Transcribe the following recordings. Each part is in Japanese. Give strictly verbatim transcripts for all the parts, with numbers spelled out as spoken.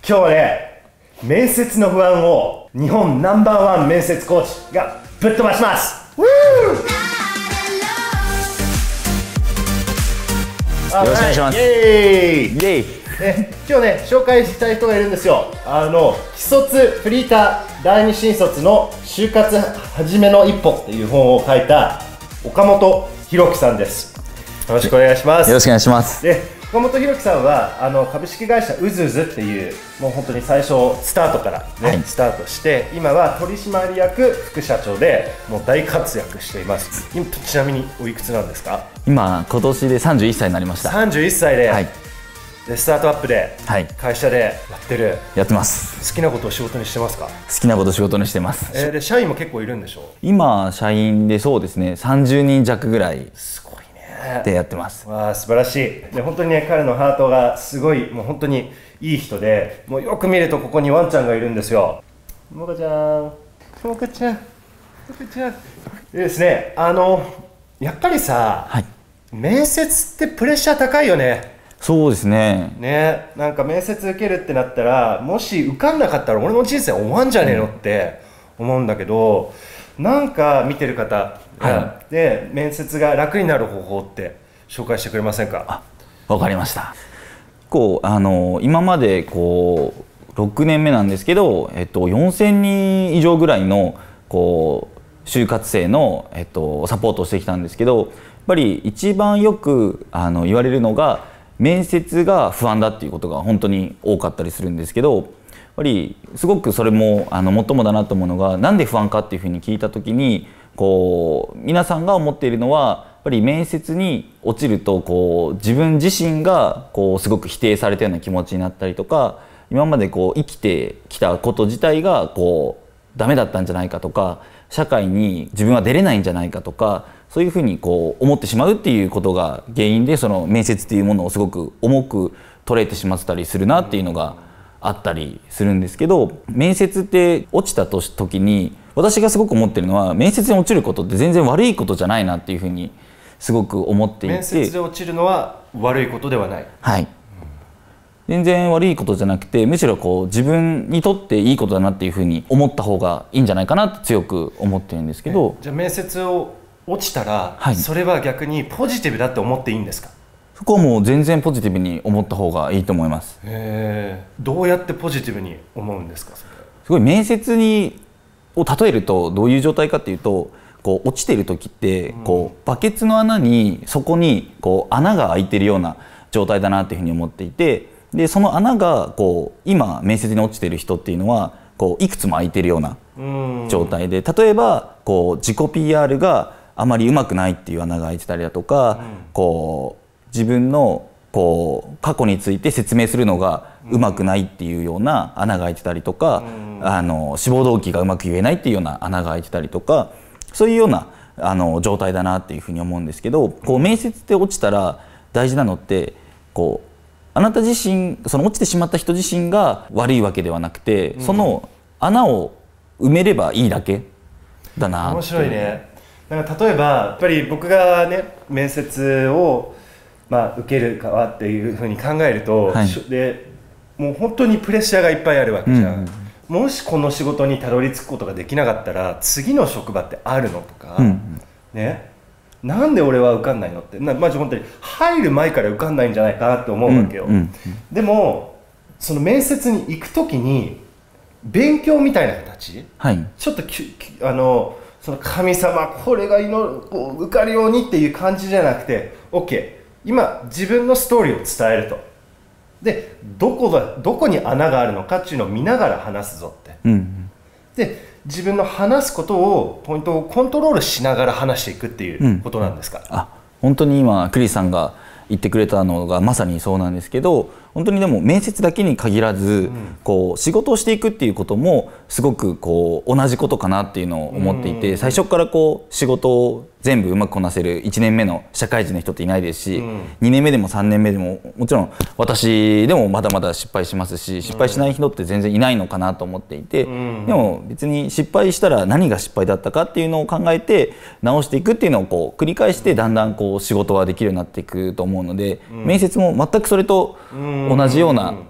今日はね、面接の不安を日本ナンバーワン面接コーチがぶっ飛ばします。よろしくお願いします。 イエーイイエイ。 え今日ね、紹介したい人がいるんですよ。あの既卒フリーター第二新卒の就活はじめの一歩っていう本を書いた岡本弘樹さんです。よろしくお願いします。 よろしくお願いします。 で、岡本弘樹さんはあの株式会社うずうずっていう、もう本当に最初スタートから、ね、はい、スタートして今は取締役副社長でもう大活躍しています。今ちなみにおいくつなんですか？ 今今年でさんじゅういっさいになりました。 さんじゅういっさいで、はい、でスタートアップで、はい、会社でやってるやってます。 好きなことを仕事にしてますか？ 好きなことを仕事にしてます。 えー、で社員も結構いるんでしょう？ 今社員でそうですね、さんじゅうにん弱ぐらいすごいねでやってます。 わあ、素晴らしい。で本当にね、彼のハートがすごい、もう本当にいい人で、もうよく見るとここにワンちゃんがいるんですよ。もかちゃん、もかちゃん、もかちゃんでですね、あのやっぱりさ、はい、面接ってプレッシャー高いよね。 そうですね。 ね、なんか面接受けるってなったら、もし受かんなかったら俺の人生終わんじゃねえのって思うんだけど、なんか見てる方、はい、で面接が楽になる方法って紹介してくれませんか？ あ、わかりました。こうあの今までこうろくねんめなんですけど、えっと、よんせんにん以上ぐらいのこう就活生の、えっと、サポートをしてきたんですけど、やっぱり一番よくあの言われるのが面接が不安だっていうことが本当に多かったりするんですけど、やっぱりすごくそれもあのもっともだなと思うのが、なんで不安かっていうふうに聞いた時に、こう皆さんが思っているのは、やっぱり面接に落ちるとこう自分自身がこうすごく否定されたような気持ちになったりとか、今までこう生きてきたこと自体がこうダメだったんじゃないかとか、社会に自分は出れないんじゃないかとか、そういうふうにこう思ってしまうっていうことが原因で、その面接っていうものをすごく重く捉えてしまってたりするなっていうのがあったりするんですけど、面接って落ちた時に私がすごく思ってるのは、面接に落ちることって全然悪いことじゃないなっていうふうにすごく思っていて、 面接で落ちるのは悪いことではない。 はい、全然悪いことじゃなくて、むしろこう自分にとっていいことだなっていうふうに思った方がいいんじゃないかなって強く思ってるんですけど。 じゃあ面接を落ちたら、はい、それは逆にポジティブだって思っていいんですか？ そこはもう全然ポジティブに思った方がいいと思います。 へー、どうやってポジティブに思うんですか？それすごい面接にを例えるとどういう状態かっていうと、こう落ちてる時ってこうバケツの穴にそこにこう穴が開いてるような状態だなっていうふうに思っていて、でその穴がこう今面接に落ちてる人っていうのはこういくつも開いてるような状態で、例えばこう自己 ピーアール があまりうまくないっていう穴が開いてたりだとか、うん、こう自分のこう過去について説明するのがうまくないっていうような穴が開いてたりとか、うん、あの志望動機がうまく言えないっていうような穴が開いてたりとか、そういうようなあの状態だなっていうふうに思うんですけど、こう面接って落ちたら大事なのってこうあなた自身、その落ちてしまった人自身が悪いわけではなくて、うん、その穴を埋めればいいだけだなって。 面白いね。なんか例えばやっぱり僕がね、面接をまあ受けるかっていうふうに考えると、はい、でもう本当にプレッシャーがいっぱいあるわけじゃん、うんうん、もしこの仕事にたどり着くことができなかったら次の職場ってあるのとか、うんうん、ね、なんで俺は受かんないのってな、マジ本当に入る前から受かんないんじゃないかなって思うわけよ、うんうんうん、でもその面接に行く時に勉強みたいな形、はい、ちょっときあのその神様これが祈るこう受かるようにっていう感じじゃなくて、 OK、 今自分のストーリーを伝えると、でどこがどこに穴があるのかっていうのを見ながら話すぞって、うんうん、で自分の話すことをポイントをコントロールしながら話していくっていうことなんですか？ うん、あ、本当に今クリスさんが言ってくれたのがまさにそうなんですけど、本当にでも面接だけに限らず、うん、こう仕事をしていくっていうこともすごくこう同じことかなっていうのを思っていて、最初からこう仕事を全部うまくこなせるいちねんめの社会人の人っていないですし、うん、にねんめでもさんねんめでももちろん私でもまだまだ失敗しますし、失敗しない人って全然いないのかなと思っていて、うん、でも別に失敗したら何が失敗だったかっていうのを考えて直していくっていうのをこう繰り返して、だんだんこう仕事はできるようになっていくと思うので、うん、面接も全くそれと同じような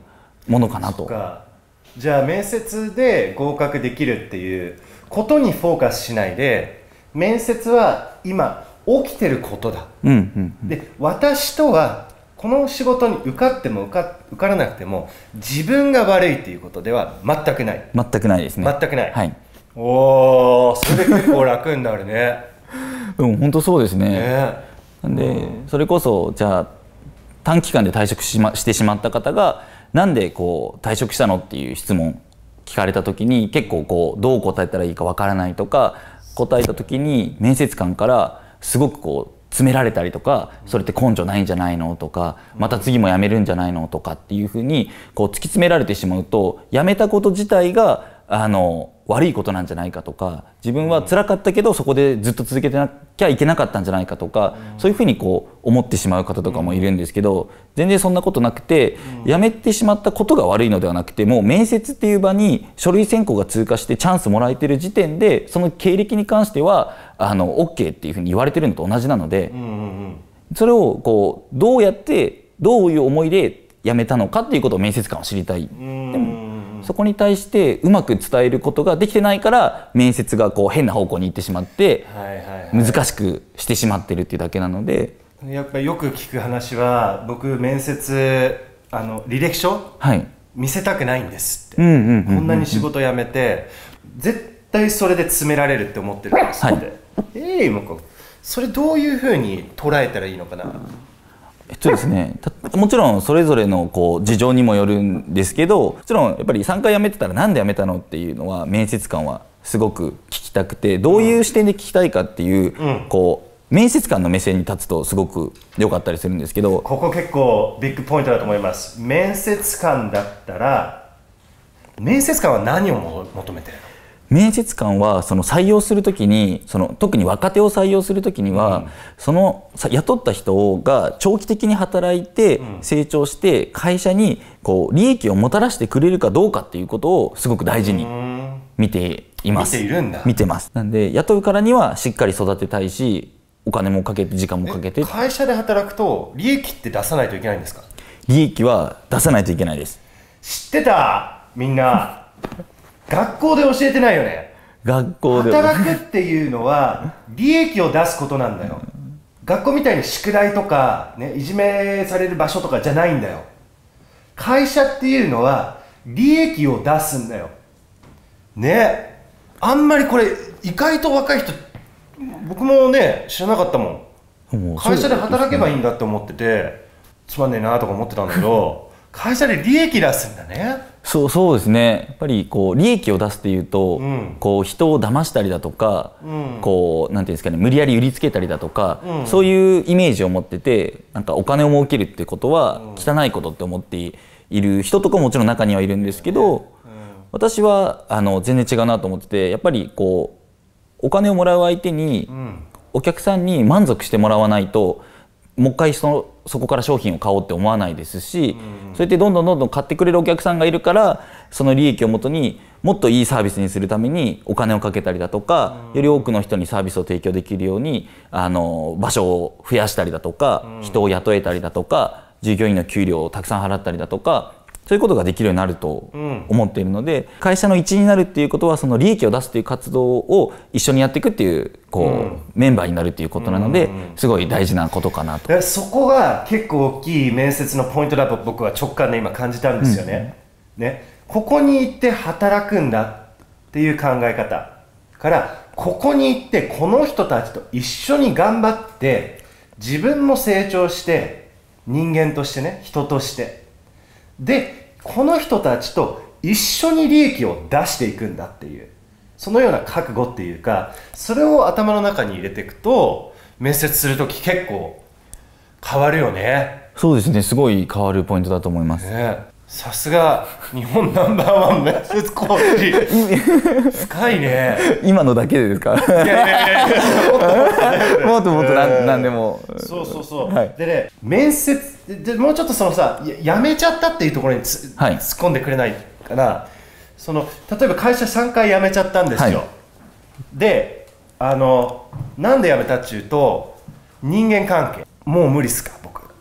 ものかなと。 かじゃあ面接で合格できるっていうことにフォーカスしないで、面接は今起きてることだ、 うんうんうん、 で私とはこの仕事に受かっても受か、受からなくても自分が悪いっていうことでは全くない。 全くないですね。 全くない、 はい、 おー、それで結構楽になるねうん本当そうですね。 ねなんで、 うん、 それこそじゃあ短期間で退職し、ま、してしまった方がなんでこう退職したのっていう質問聞かれた時に結構こうどう答えたらいいかわからないとか、答えた時に面接官からすごくこう詰められたりとか、それって根性ないんじゃないのとか、また次も辞めるんじゃないのとかっていうふうにこう突き詰められてしまうと、辞めたこと自体があの悪いことなんじゃないかとか、自分は辛かったけどそこでずっと続けてなきゃいけなかったんじゃないかとか、そういうふうにこう思ってしまう方とかもいるんですけど、全然そんなことなくて、辞めてしまったことが悪いのではなくて、もう面接っていう場に書類選考が通過してチャンスもらえてる時点で、その経歴に関してはあの OK っていうふうに言われてるのと同じなので、それをこうどうやってどういう思いで辞めたのかっていうことを面接官は知りたい。でもそこに対してうまく伝えることができてないから、面接がこう変な方向に行ってしまって難しくしてしまってるっていうだけなので。 やっぱりよく聞く話は、僕面接あの履歴書、はい、見せたくないんですって。こんなに仕事辞めて絶対それで詰められるって思ってるんですって、はい、えー、もうそれどういうふうに捉えたらいいのかな。 えっとですね、もちろんそれぞれのこう事情にもよるんですけど、もちろんやっぱりさんかい辞めてたらなんで辞めたのっていうのは面接官はすごく聞きたくて、どういう視点で聞きたいかっていう、うん、こう面接官の目線に立つとすごく良かったりするんですけど、 ここ結構ビッグポイントだと思います。面接官だったら、面接官は何を求めてるの？ 面接官はその採用するときに、その特に若手を採用するときには、うん、その雇った人が長期的に働いて成長して会社にこう利益をもたらしてくれるかどうかっていうことをすごく大事に見ています。 見ているんだ。 見てます。なんで雇うからにはしっかり育てたいし、お金もかけて時間もかけて。 会社で働くと利益って出さないといけないんですか？ 利益は出さないといけないです。 知ってた？みんな学校で教えてないよね。 学校で働くっていうのは利益を出すことなんだよ。学校みたいに宿題とか、ね、いじめされる場所とかじゃないんだよ。会社っていうのは利益を出すんだよね。あんまりこれ意外と若い人、僕もね知らなかったもん。会社で働けばいいんだって思ってて、つまんねえなとか思ってたんだけど会社で利益出すんだね。 そうそうですね。やっぱりこう利益を出すっていうと、うん、こう人を騙したりだとか、うん、こうなんていうんですかね、無理やり売りつけたりだとか、うん、そういうイメージを持ってて、なんかお金を儲けるってことは汚いことって思っている人とかももちろん中にはいるんですけど、うん、私はあの全然違うなと思ってて、やっぱりこうお金をもらう相手に、うん、お客さんに満足してもらわないともう一回そのそこから商品を買おうって思わないですし、うん、そうやってどんどんどんどん買ってくれるお客さんがいるから、その利益をもとにもっといいサービスにするためにお金をかけたりだとか、うん、より多くの人にサービスを提供できるようにあの場所を増やしたりだとか、うん、人を雇えたりだとか、従業員の給料をたくさん払ったりだとか、そういうことができるようになると思っているので、うん、会社の一員になるっていうことは、その利益を出すっていう活動を一緒にやっていくっていうこう、うん、メンバーになるっていうことなので、すごい大事なことかなと。 そこが結構大きい面接のポイントだと僕は直感で今感じたんですよね。うん、ね、ここに行って働くんだっていう考え方から、ここに行ってこの人たちと一緒に頑張って自分も成長して、人間としてね、人としてで、この人たちと一緒に利益を出していくんだっていう、そのような覚悟っていうか、それを頭の中に入れていくと面接するとき結構変わるよね。 そうですね、すごい変わるポイントだと思います。 ね、さすが日本ナンバーワン面接コーチ深いね。 今のだけでですか？いやいやいやもっともっと何でも。 そうそうそう、はい、でね、面接でもうちょっとそのさ、やめちゃったっていうところにつ、はい、突っ込んでくれないかな。その例えば会社さんかい辞めちゃったんですよ、はい、で、あのなんで辞めたっていうと、人間関係もう無理っすか？僕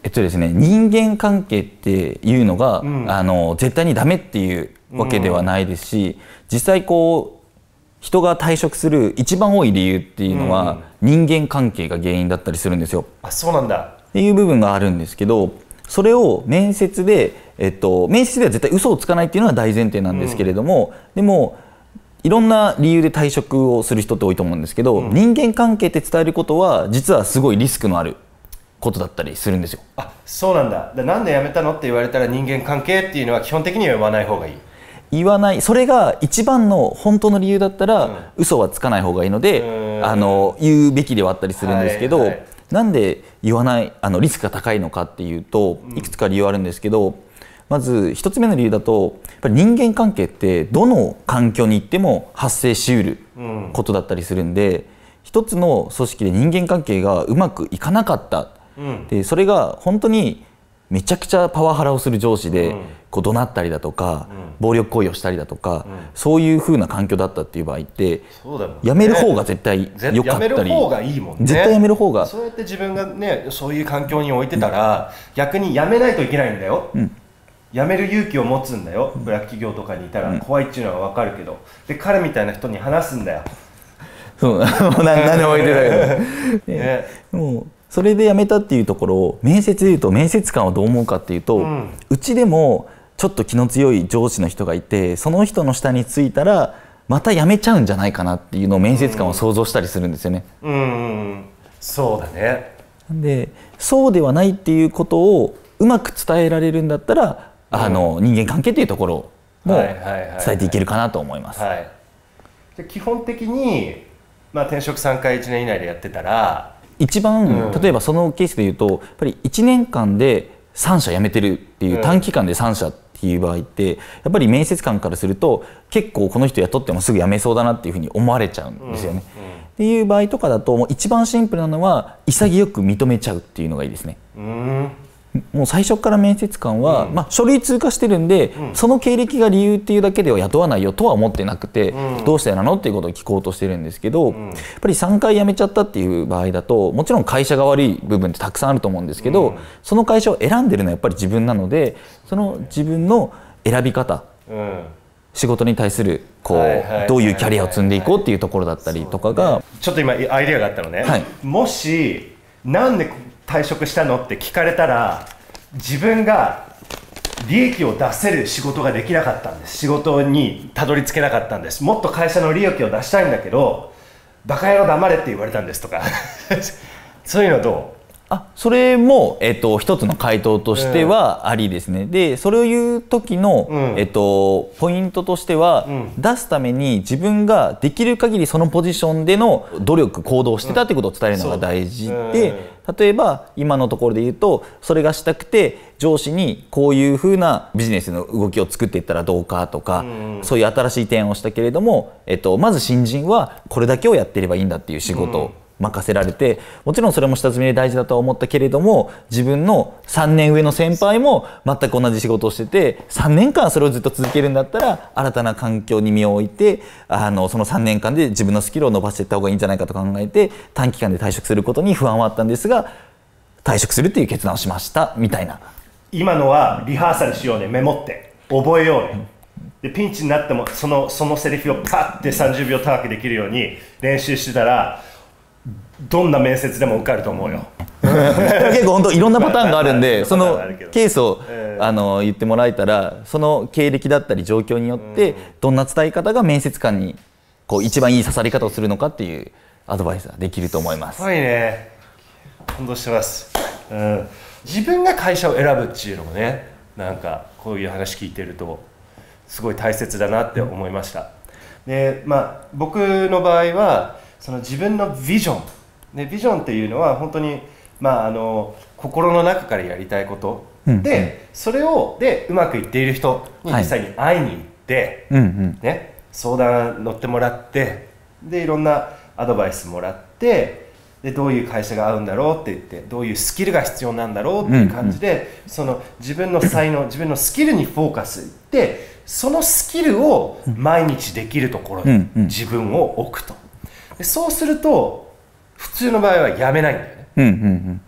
えっとですね、人間関係っていうのが、うん、あの絶対にダメっていうわけではないですし、うん、実際こう人が退職する一番多い理由っていうのは、うん、人間関係が原因だったりするんですよ。 あ、そうなんだっていう部分があるんですけど、それを面接で、えっと、面接では絶対嘘をつかないっていうのは大前提なんですけれども、うん、でもいろんな理由で退職をする人って多いと思うんですけど、うん、人間関係って伝えることは実はすごいリスクのあることだったりするんですよ。 あ、そうなんだ。で、なんで辞めたのって言われたら人間関係っていうのは基本的には言わない方がいい。 言わない、それが一番の本当の理由だったら、うん、嘘はつかない方がいいので、あの言うべきではあったりするんですけど、はいはい、なんで言わないあのリスクが高いのかっていうと、いくつか理由あるんですけど、うん、まず一つ目の理由だと、やっぱり人間関係ってどの環境に行っても発生しうることだったりするんで、うん、一つの組織で人間関係がうまくいかなかった、うん、でそれが本当にめちゃくちゃパワハラをする上司で、うん、こう怒鳴ったりだとか、うん、暴力行為をしたりだとか、うん、そういう風な環境だったっていう場合って、そうだもんね、辞める方が絶対良かったり、 辞める方がいいもんね。 絶対辞める方が、 そうやって自分がね、そういう環境に置いてたら、うん、逆に辞めないといけないんだよ、うん、辞める勇気を持つんだよ、ブラック企業とかにいたら怖いっていうのは分かるけど、で彼みたいな人に話すんだよ。 そう何でも言ってたけど、ね、もうそれで辞めたっていうところを面接で言うと、面接官はどう思うかっていうと、うん、うちでもちょっと気の強い上司の人がいて、その人の下についたらまた辞めちゃうんじゃないかなっていうのを面接官は想像したりするんですよね。うん、うん、 そうだね。 でそうではないっていうことをうまく伝えられるんだったら、うん、あの人間関係っていうところも伝えていけるかなと思います。 基本的に、まあ、転職さんかいいちねん以内でやってたら一番、うん、例えばそのケースでいうと、やっぱりいちねんかんでさんしゃ辞めてるっていう、うん、短期間でさんしゃっていう場合って、やっぱり面接官からすると結構この人雇ってもすぐ辞めそうだなっていうふうに思われちゃうんですよね。うんうん、っていう場合とかだと、もう一番シンプルなのは潔く認めちゃうっていうのがいいですね。うん、もう最初から面接官は、うん、まあ、書類通過してるんで、うん、その経歴が理由っていうだけでは雇わないよとは思ってなくて、うん、どうしてなのっていうことを聞こうとしてるんですけど、うん、やっぱりさんかい辞めちゃったっていう場合だと、もちろん会社が悪い部分ってたくさんあると思うんですけど、うん、その会社を選んでるのはやっぱり自分なので、その自分の選び方、うん、仕事に対するこうどういうキャリアを積んでいこうっていうところだったりとかが、 ちょっと今アイデアがあったのね、はい、もしなんで退職したのって聞かれたら、自分が利益を出せる仕事ができなかったんです、仕事にたどり着けなかったんです、もっと会社の利益を出したいんだけどバカ野郎黙れって言われたんですとかそういうのどう？ あ、それも、えっと、一つの回答としてはありですね。うん、でそれを言う時の、うん、えっと、ポイントとしては、うん、出すために自分ができる限りそのポジションでの努力行動をしてたってことを伝えるのが大事で、うん、例えば今のところで言うと、それがしたくて上司にこういうふうなビジネスの動きを作っていったらどうかとか、うん、そういう新しい提案をしたけれども、えっと、まず新人はこれだけをやっていればいいんだっていう仕事を、うん、任せられて、もちろんそれも下積みで大事だとは思ったけれども、自分のさんねん上の先輩も全く同じ仕事をしてて、さんねんかんそれをずっと続けるんだったら、新たな環境に身を置いて、あのそのさんねんかんで自分のスキルを伸ばしていった方がいいんじゃないかと考えて、短期間で退職することに不安はあったんですが、退職するっていう決断をしましたみたいな。 今のはリハーサルしようね、メモって覚えようね、でピンチになってもそのそのセリフをパッてさんじゅうびょう高くできるように練習してたら、どんな面接でも受かると思うよ。 結構本当いろんなパターンがあるんで、そのケースを、えー、あの言ってもらえたら、その経歴だったり状況によってどんな伝え方が面接官にこう一番いい刺さり方をするのかっていうアドバイスができると思います。 すごいね、感動してます。うん、自分が会社を選ぶっていうのもね、なんかこういう話聞いてるとすごい大切だなって思いました。で、まあ僕の場合はその自分のビジョン、ね、ビジョンっていうのは本当に、まあ、あの心の中からやりたいこと、うん、でそれをでうまくいっている人に実際に会いに行って、はい、ね、相談乗ってもらって、でいろんなアドバイスもらって、でどういう会社が合うんだろうって言って、どういうスキルが必要なんだろうっていう感じで、うんうん、その自分の才能自分のスキルにフォーカスいって、そのスキルを毎日できるところに自分を置くと。でそうすると普通の場合はやめないんだよね。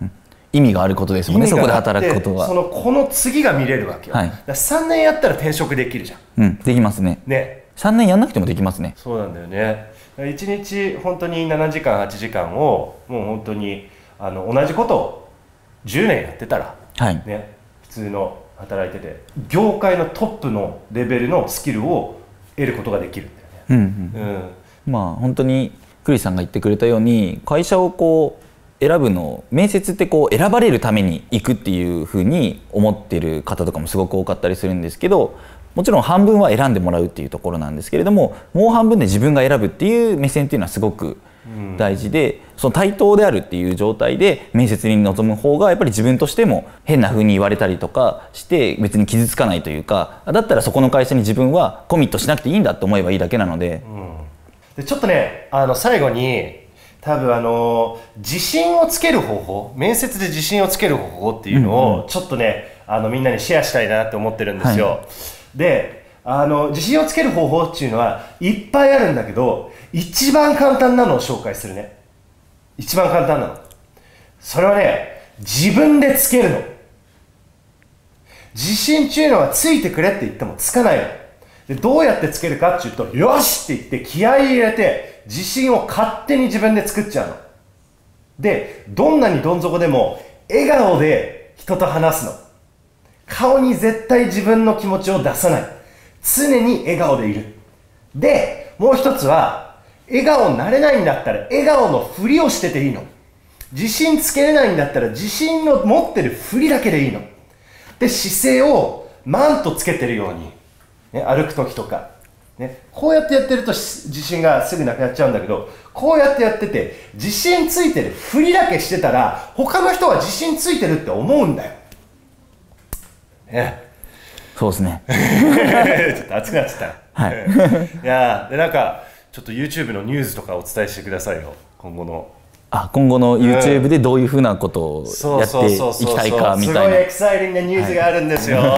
意味があることですもんね、そこで働くことは。 そのこの次が見れるわけよ、はい、ださんねんやったら転職できるじゃん。 うん、できますね。 ね、 さんねんやんなくてもできますね。 そうなんだよね。いちにち本当にななじかんはちじかんをもう本当にあの同じことをじゅうねんやってたら、はい、ね、普通の働いてて業界のトップのレベルのスキルを得ることができるんだよね。うんうんうん、 まあ本当にクリスさんが言ってくれたように、会社をこう選ぶの、面接ってこう選ばれるために行くっていうふうに思ってる方とかもすごく多かったりするんですけど、もちろん半分は選んでもらうっていうところなんですけれども、もう半分で自分が選ぶっていう目線っていうのはすごく大事で、うん、その対等であるっていう状態で面接に臨む方がやっぱり自分としても変な風に言われたりとかして別に傷つかないというか、だったらそこの会社に自分はコミットしなくていいんだと思えばいいだけなので、 うん、でちょっとね、あの最後に多分あの自信をつける方法、面接で自信をつける方法っていうのをちょっとね、あのみんなにシェアしたいなって思ってるんですよ。はい、で、あの自信をつける方法っていうのはいっぱいあるんだけど、一番簡単なのを紹介するね。一番簡単なの、それはね、自分でつけるの。自信っていうのはついてくれって言ってもつかないので、どうやってつけるかっていうと、よしって言って気合い入れて自信を勝手に自分で作っちゃうので、どんなにどん底でも笑顔で人と話すの。顔に絶対自分の気持ちを出さない。常に笑顔でいる。で、もう一つは、笑顔になれないんだったら笑顔のふりをしてていいの。自信つけれないんだったら自信の持ってるふりだけでいいの。で、姿勢をマンとつけてるように、ね、歩く時とか、ね、こうやってやってると自信がすぐなくなっちゃうんだけど、こうやってやってて自信ついてるふりだけしてたら他の人は自信ついてるって思うんだよ。ね、 そうですね。 ちょっと熱くなっちゃった。はい。いやでなんかちょっと YouTube のニュースとかお伝えしてくださいよ、今後の。 あ、今後の YouTube でどういうふうなことをやっていきたいかみたいな。 すごいエキサイティングなニュースがあるんですよ。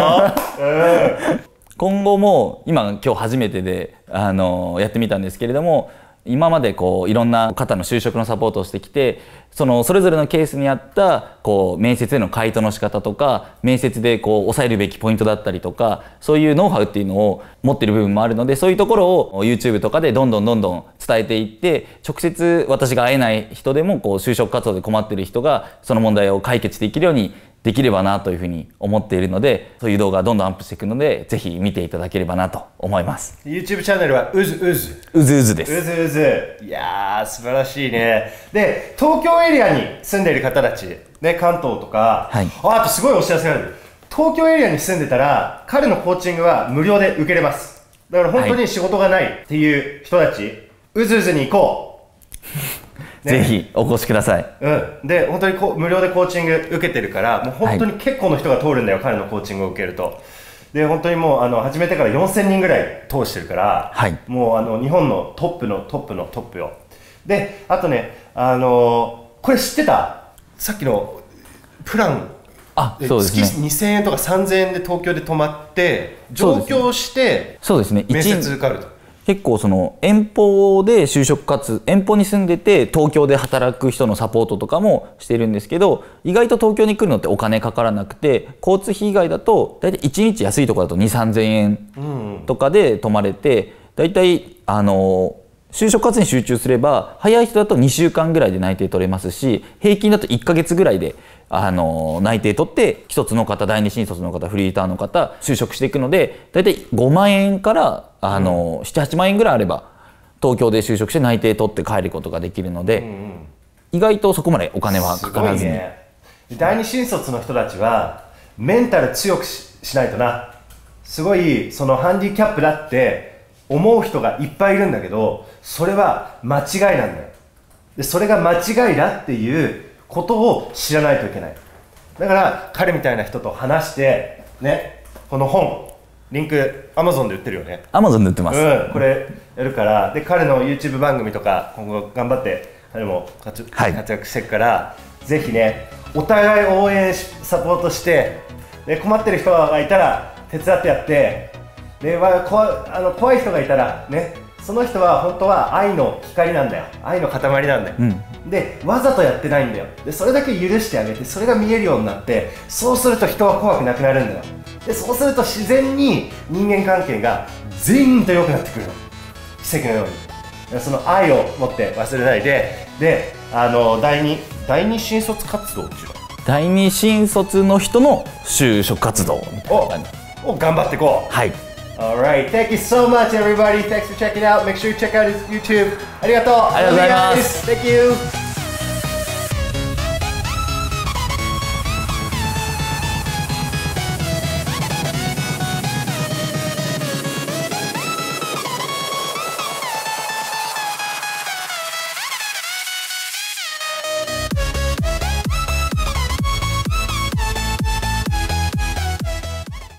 今後も今今日初めてであのやってみたんですけれども、今までこういろんな方の就職のサポートをしてきて、そのそれぞれのケースに合ったこう面接での回答の仕方とか、面接でこう抑えるべきポイントだったりとか、そういうノウハウっていうのを持っている部分もあるので、そういうところを YouTube とかでどんどんどんどん伝えていって、直接私が会えない人でもこう就職活動で困っている人がその問題を解決できるようにできればなというふうに思っているので、そういう動画をどんどんアップしていくので、ぜひ見ていただければなと思います。 YouTube チャンネルはうずうずうずうずです。 うずうず、いやー素晴らしいね。で、東京エリアに住んでいる方たち、ね、関東とか、はい、あ, あとすごいお知らせがある。東京エリアに住んでたら彼のコーチングは無料で受けれます。だから本当に仕事がないっていう人たち、はい、うずうずに行こう。ね、 ぜひお越しください。 うん、で本当にこ無料でコーチング受けてるから、もう本当に結構の人が通るんだよ、はい、彼のコーチングを受けると。で本当にもうあの始めてからよんせんにんぐらい通してるから、はい、もうあの日本のトップのトップのトップよ。であとね、あのー、これ知ってた？さっきのプラン、 あ、そうですね、 月にせんえんとかさんぜんえんで東京で泊まって上京してそうですね、 面接受かると。 結構その遠方で就職活遠方に住んでて東京で働く人のサポートとかもしてるんですけど、意外と東京に来るのってお金かからなくて、交通費以外だと大体いちにち安いところだとにせんさんぜんえんとかで泊まれて、大体あの就職活動に集中すれば早い人だとにしゅうかんぐらいで内定取れますし、平均だといっかげつぐらいであの内定取って既卒の方、第二新卒の方、フリーターの方就職していくので、大体ごまんえんからあの、うん、なな、はちまんえんぐらいあれば東京で就職して内定取って帰ることができるので、うんうん、意外とそこまでお金はかからずに、ね、 第二新卒の人たちはメンタル強く し, しないとな。すごいそのハンディキャップだって思う人がいっぱいいるんだけど、それは間違いなんだよ。でそれが間違いだっていうことを知らないといけない。だから彼みたいな人と話してね、この本リンク アマゾン で売ってるよね。 アマゾン で売ってます、 うん、これやるから。で彼の YouTube 番組とか今後頑張って彼も活躍してるから、はい、ぜひねお互い応援サポートして、で困ってる人がいたら手伝ってやって、で怖あの怖い人がいたらね、その人は本当は愛の光なんだよ、愛の塊なんだよ、うんでわざとやってないんだよ。でそれだけ許してあげて、それが見えるようになって、そうすると人は怖くなくなるんだよ。でそうすると自然に人間関係が全員と良くなってくるの、奇跡のように。その愛を持って忘れないで、であの第二第二新卒活動っていうの、 第二新卒の人の就職活動みたいな感じを頑張っていこう。 はい。 Alright, thank you so much everybody. Thanks for checking out. Make sure you check out his YouTube. ありがとう。 ありがとうございます。 Thank you.